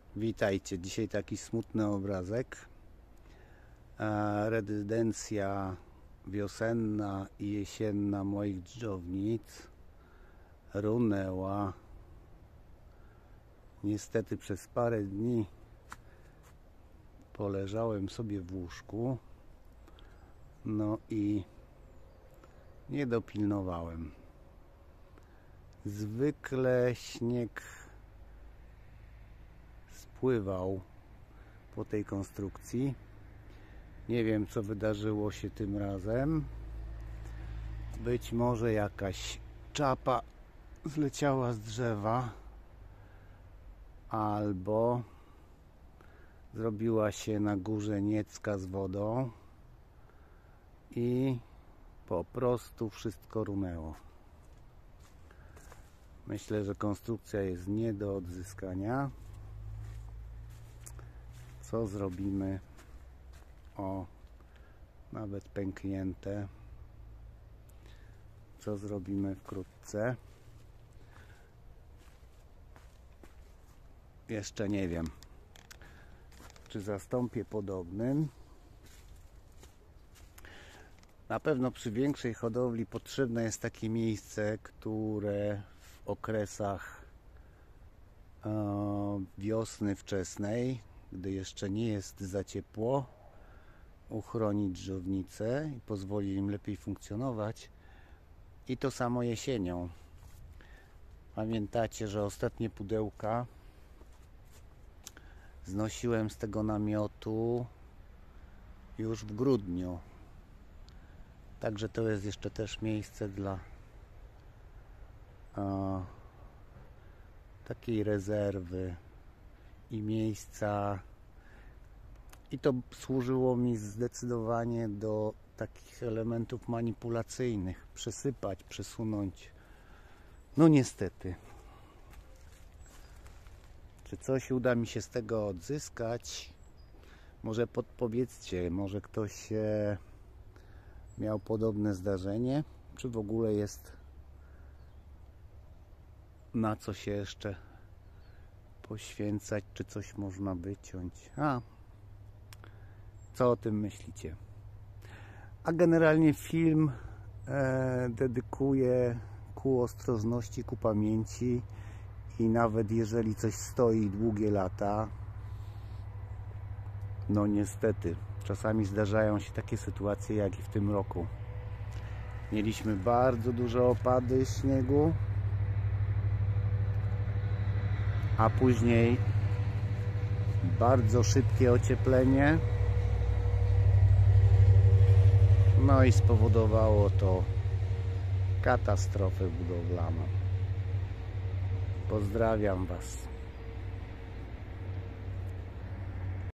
Witajcie, dzisiaj taki smutny obrazek. Rezydencja wiosenna i jesienna moich dżdżownic runęła. Niestety przez parę dni poleżałem sobie w łóżku, no i nie dopilnowałem. Zwykle śnieg spływał po tej konstrukcji. Nie wiem, co wydarzyło się tym razem. Być może jakaś czapa zleciała z drzewa, albo zrobiła się na górze niecka z wodą i po prostu wszystko runęło. Myślę, że konstrukcja jest nie do odzyskania. Co zrobimy? O, nawet pęknięte. Co zrobimy wkrótce? Jeszcze nie wiem, czy zastąpię podobnym. Na pewno przy większej hodowli potrzebne jest takie miejsce, które w okresach wiosny wczesnej, gdy jeszcze nie jest za ciepło, uchroni dżdżownice i pozwoli im lepiej funkcjonować. I to samo jesienią. Pamiętacie, że ostatnie pudełka znosiłem z tego namiotu już w grudniu. Także to jest jeszcze też miejsce dla takiej rezerwy i miejsca, i to służyło mi zdecydowanie do takich elementów manipulacyjnych. Przesypać, przesunąć. No niestety. Czy coś uda mi się z tego odzyskać? Może podpowiedzcie, może ktoś miał podobne zdarzenie, czy w ogóle jest na co się jeszcze poświęcać, czy coś można wyciąć. Co o tym myślicie? A generalnie film dedykuję ku ostrożności, ku pamięci, i nawet jeżeli coś stoi długie lata, no niestety czasami zdarzają się takie sytuacje, jak i w tym roku. Mieliśmy bardzo duże opady śniegu, a później bardzo szybkie ocieplenie. No i spowodowało to katastrofę budowlaną. Pozdrawiam Was.